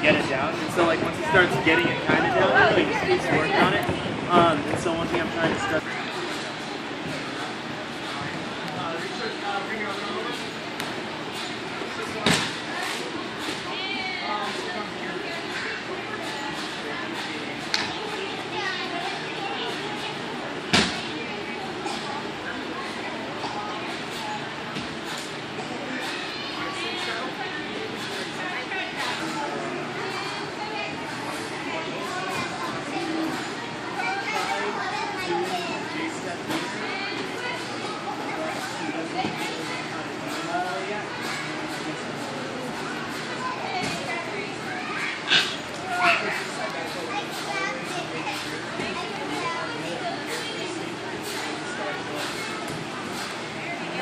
get it down. And so like once he starts getting it kind of down, he just keeps working on it. And so one thing I'm trying to stress.